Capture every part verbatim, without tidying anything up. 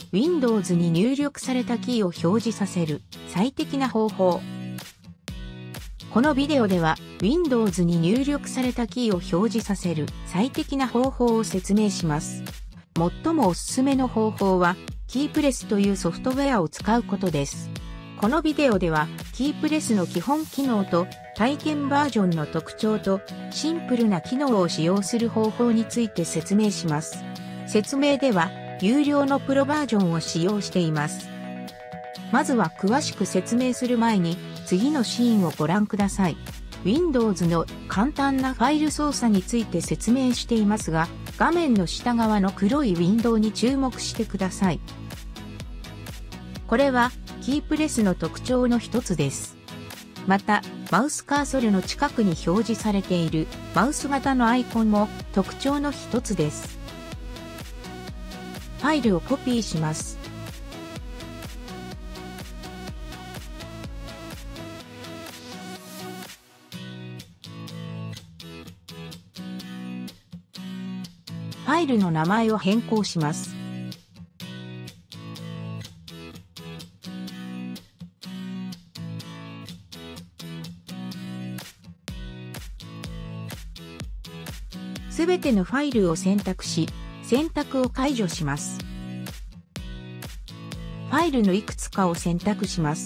Windows に入力されたキーを表示させる最適な方法。このビデオでは Windows に入力されたキーを表示させる最適な方法を説明します。最もおすすめの方法はキープレスというソフトウェアを使うことです。このビデオではキープレスの基本機能と体験バージョンの特徴とシンプルな機能を使用する方法について説明します。説明では有料のプロバージョンを使用しています。まずは詳しく説明する前に次のシーンをご覧ください。Windows の簡単なファイル操作について説明していますが、画面の下側の黒いウィンドウに注目してください。これはキープレスの特徴の一つです。また、マウスカーソルの近くに表示されているマウス型のアイコンも特徴の一つです。ファイルをコピーします。ファイルの名前を変更します。すべてのファイルを選択し、選択を解除します。ファイルのいくつかを選択します。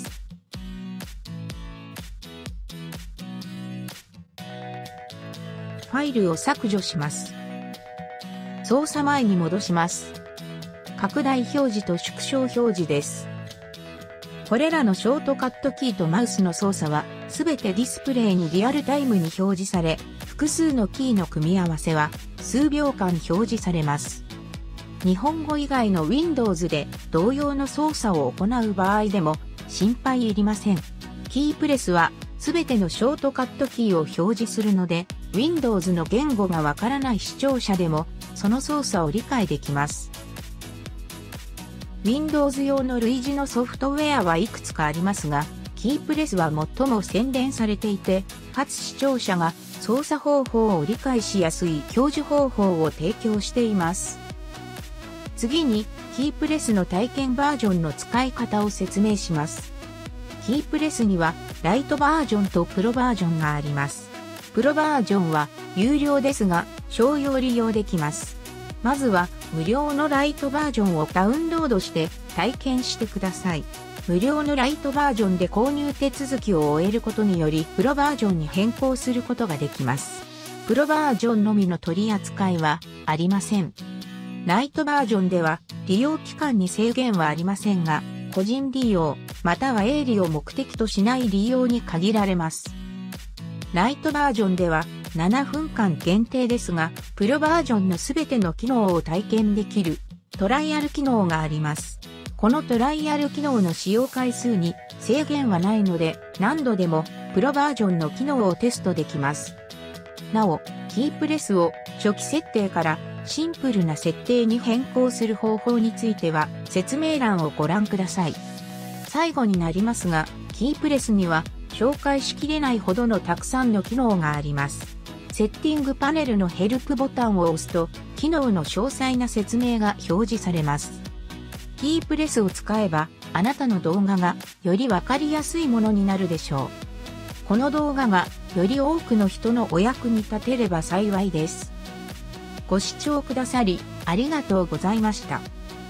ファイルを削除します。操作前に戻します。拡大表示と縮小表示です。これらのショートカットキーとマウスの操作はすべてディスプレイにリアルタイムに表示され、複数のキーの組み合わせは数秒間表示されます。日本語以外の Windows で同様の操作を行う場合でも心配いりません。キープレスはすべてのショートカットキーを表示するので、Windows の言語がわからない視聴者でもその操作を理解できます。Windows 用の類似のソフトウェアはいくつかありますが、キープレスは最も洗練されていて、かつ視聴者が操作方法を理解しやすい教授方法を提供しています。次に、キープレスの体験バージョンの使い方を説明します。キープレスには、ライトバージョンとプロバージョンがあります。プロバージョンは有料ですが、商用利用できます。まずは、無料のライトバージョンをダウンロードして体験してください。無料のライトバージョンで購入手続きを終えることにより、プロバージョンに変更することができます。プロバージョンのみの取り扱いはありません。ライトバージョンでは利用期間に制限はありませんが、個人利用、または営利を目的としない利用に限られます。ライトバージョンではななふんかん限定ですが、プロバージョンのすべての機能を体験できるトライアル機能があります。このトライアル機能の使用回数に制限はないので、何度でもプロバージョンの機能をテストできます。なお、キープレスを初期設定からシンプルな設定に変更する方法については説明欄をご覧ください。最後になりますが、キープレスには紹介しきれないほどのたくさんの機能があります。セッティングパネルのヘルプボタンを押すと、機能の詳細な説明が表示されます。キープレスを使えば、あなたの動画がよりわかりやすいものになるでしょう。この動画がより多くの人のお役に立てれば幸いです。ご視聴くださりありがとうございました。